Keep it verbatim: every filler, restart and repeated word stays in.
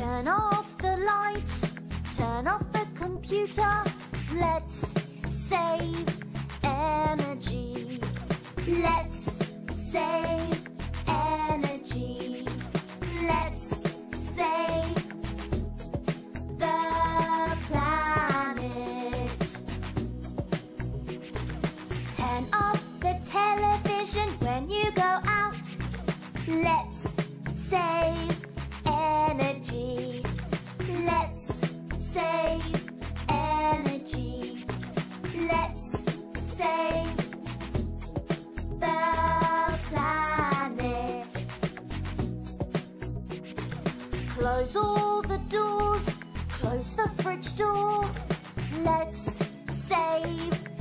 Turn off the lights, turn off the computer. Let's save energy. Let's save energy. Let's save the planet. Turn off the television when you go out. Let's save energy. Let's save energy. Let's save the planet. Close all the doors. Close the fridge door. Let's save